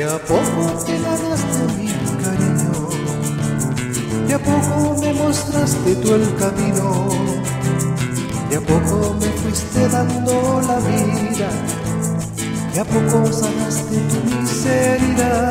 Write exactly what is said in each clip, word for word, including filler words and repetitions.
a poco te ganaste mi cariño, de a poco me mostraste tú el camino, de a poco me fuiste dando la vida, de a poco sanaste tu miseria,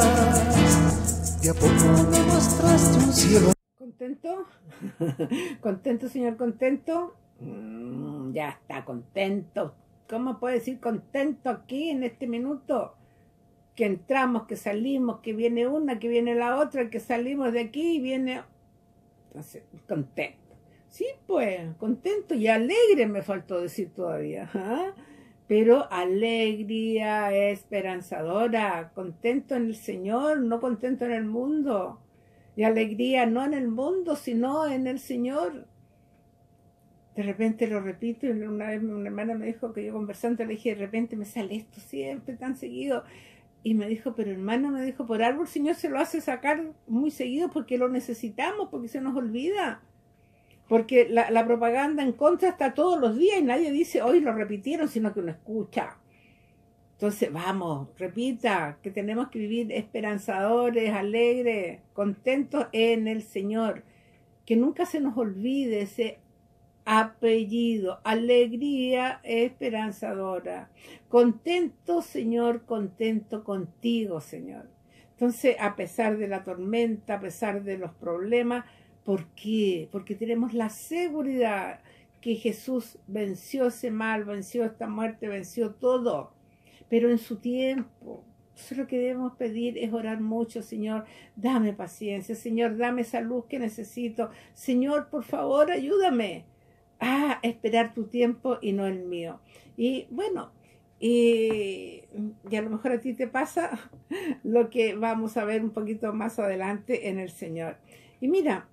de a poco me mostraste un cielo. ¿Contento? ¿Contento, señor? ¿Contento? Mm, ya está contento. ¿Cómo puede decir contento aquí en este minuto? Que entramos, que salimos, que viene una, que viene la otra, que salimos de aquí y viene... Entonces, contento. Sí, pues, contento y alegre me faltó decir todavía. ¿Ah? Pero alegría esperanzadora, contento en el Señor, no contento en el mundo. Y alegría no en el mundo, sino en el Señor. De repente lo repito, y una vez una hermana me dijo que yo conversando le dije, de repente me sale esto siempre tan seguido. Y me dijo, pero hermano, me dijo, por algo el Señor se lo hace sacar muy seguido porque lo necesitamos, porque se nos olvida. Porque la, la propaganda en contra está todos los días y nadie dice, hoy lo repitieron, sino que uno escucha. Entonces, vamos, repita, que tenemos que vivir esperanzadores, alegres, contentos en el Señor. Que nunca se nos olvide ese apellido, alegría esperanzadora. Contento, Señor, contento contigo, Señor. Entonces, a pesar de la tormenta, a pesar de los problemas, ¿por qué? Porque tenemos la seguridad que Jesús venció ese mal, venció esta muerte, venció todo. Pero en su tiempo, entonces lo que debemos pedir es orar mucho, Señor, dame paciencia, Señor, dame esa luz que necesito, Señor, por favor, ayúdame a esperar tu tiempo y no el mío. Y bueno, y, y a lo mejor a ti te pasa lo que vamos a ver un poquito más adelante en el Señor. Y mira,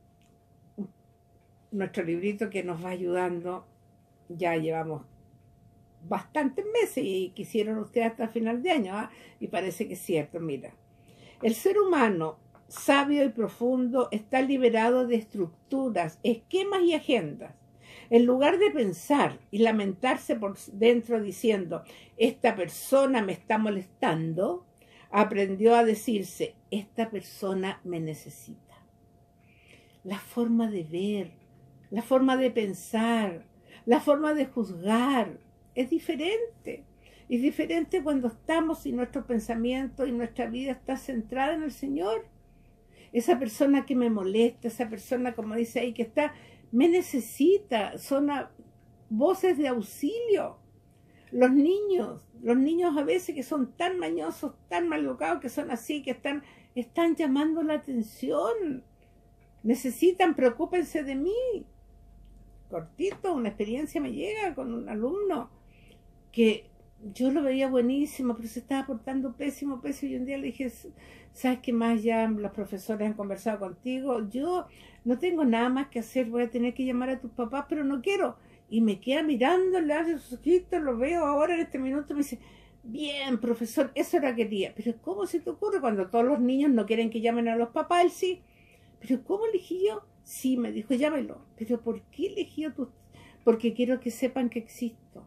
nuestro librito que nos va ayudando, ya llevamos bastantes meses y quisieron ustedes hasta final de año, ¿eh? Y parece que es cierto. Mira, el ser humano sabio y profundo está liberado de estructuras, esquemas y agendas. En lugar de pensar y lamentarse por dentro diciendo, esta persona me está molestando, aprendió a decirse, esta persona me necesita. La forma de ver, la forma de pensar, la forma de juzgar, es diferente. Es diferente cuando estamos y nuestro pensamiento y nuestra vida está centrada en el Señor. Esa persona que me molesta, esa persona, como dice ahí, que está, me necesita, son a, voces de auxilio. Los niños, los niños a veces que son tan mañosos, tan mal educados, que son así, que están, están llamando la atención. Necesitan, preocúpense de mí. Cortito, una experiencia me llega con un alumno que yo lo veía buenísimo, pero se estaba portando pésimo, pésimo, y un día le dije, ¿sabes qué más? Ya los profesores han conversado contigo, yo no tengo nada más que hacer, voy a tener que llamar a tus papás, pero no quiero. Y me queda mirando, le hace sus ojitos, lo veo ahora en este minuto, me dice, bien, profesor, eso era que quería. Pero ¿cómo se te ocurre cuando todos los niños no quieren que llamen a los papás? Él sí. ¿Pero cómo elegí yo? Sí, me dijo, llámelo. ¿Pero por qué elegí a tus? Porque quiero que sepan que existo.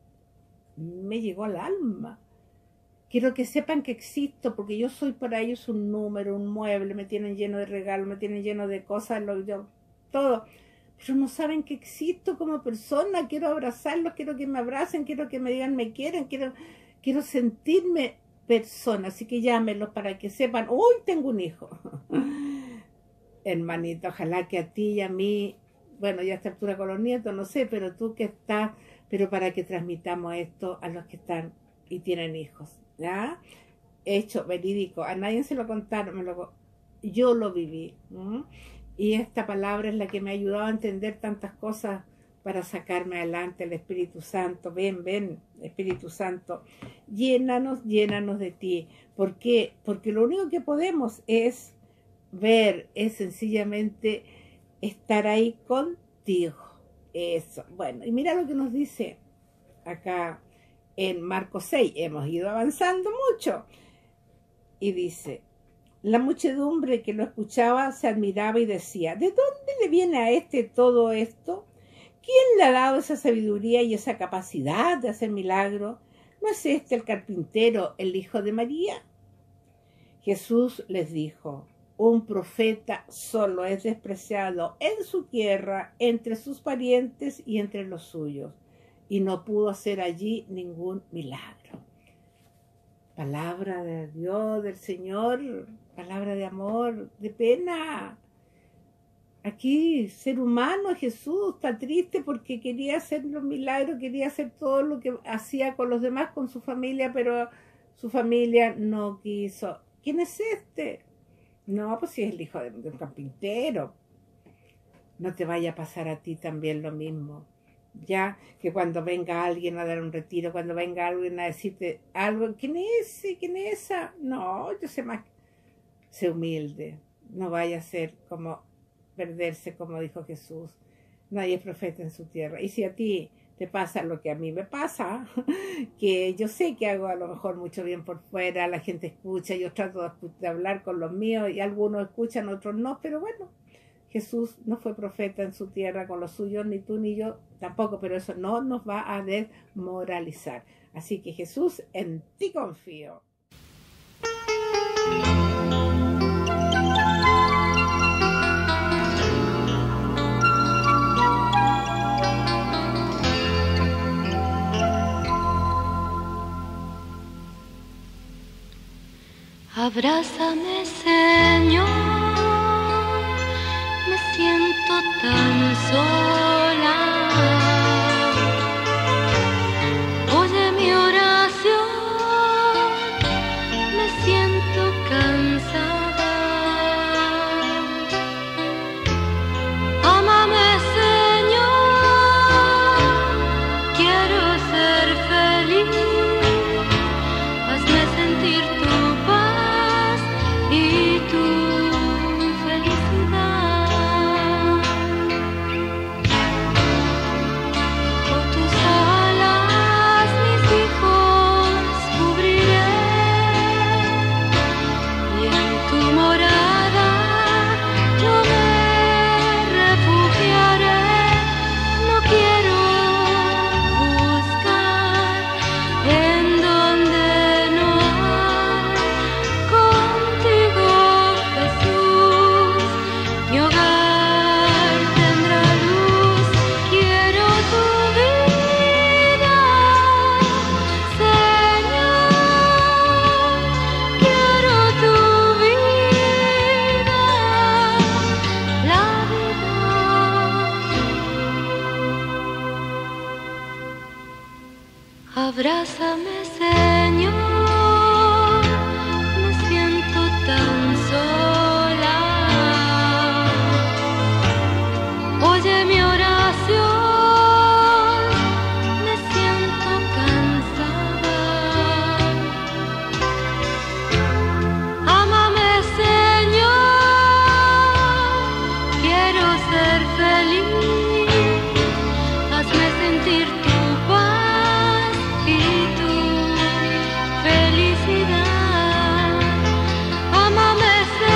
Me llegó al alma. Quiero que sepan que existo, porque yo soy para ellos un número, un mueble, me tienen lleno de regalos, me tienen lleno de cosas, lo, yo, todo. Pero no saben que existo como persona, quiero abrazarlos, quiero que me abracen, quiero que me digan me quieren, quiero, quiero sentirme persona, así que llámenlos para que sepan, uy, tengo un hijo. Hermanito, ojalá que a ti y a mí, bueno, ya a esta altura con los nietos, no sé, pero tú que estás, pero para que transmitamos esto a los que están y tienen hijos, ¿ya? Hecho, verídico, a nadie se lo contaron, me lo, yo lo viví, ¿m? Y esta palabra es la que me ha ayudado a entender tantas cosas para sacarme adelante. El Espíritu Santo, ven, ven, Espíritu Santo, llénanos, llénanos de ti. ¿Por qué? Porque lo único que podemos es ver, es sencillamente estar ahí contigo. Eso, bueno, y mira lo que nos dice acá en Marcos seis, hemos ido avanzando mucho, y dice, la muchedumbre que lo escuchaba se admiraba y decía, ¿de dónde le viene a este todo esto? ¿Quién le ha dado esa sabiduría y esa capacidad de hacer milagros? ¿No es este el carpintero, el hijo de María? Jesús les dijo: un profeta solo es despreciado en su tierra, entre sus parientes y entre los suyos, y no pudo hacer allí ningún milagro. Palabra de Dios, del Señor, palabra de amor, de pena. Aquí, ser humano, Jesús está triste porque quería hacer los milagros, quería hacer todo lo que hacía con los demás, con su familia, pero su familia no quiso. ¿Quién es este? No, pues si es el hijo de, de un carpintero. No te vaya a pasar a ti también lo mismo. Ya que cuando venga alguien a dar un retiro, cuando venga alguien a decirte algo, ¿quién es ese? ¿Quién es esa? No, yo sé más. Sé humilde. No vaya a ser como perderse, como dijo Jesús. Nadie es profeta en su tierra. Y si a ti te pasa lo que a mí me pasa, que yo sé que hago a lo mejor mucho bien por fuera, la gente escucha, yo trato de hablar con los míos y algunos escuchan, otros no, pero bueno, Jesús no fue profeta en su tierra con los suyos, ni tú ni yo tampoco, pero eso no nos va a desmoralizar. Así que Jesús, en ti confío. Abrázame, Señor, me siento tan sola. Oye mi oración, me siento cansada. Ámame, Señor, quiero ser feliz. Hazme sentir tu paz y tu felicidad. Con tus alas mis hijos cubriré y en tu morada yo me refugiaré. No quiero buscar en donde no hay. Contigo, Jesús, mi hogar tendrá luz. Quiero tu vida, Señor. Quiero tu vida, la vida. Abrázame, Señor, me siento tan sola. Oye mi oración, me siento cansada. Ámame, Señor, quiero ser feliz. Hazme sentir tu paz y tu felicidad. Ámame,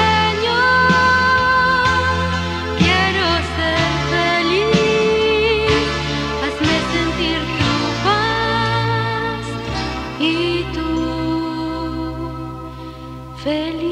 Señor, quiero ser feliz. Hazme sentir tu paz y tu felicidad.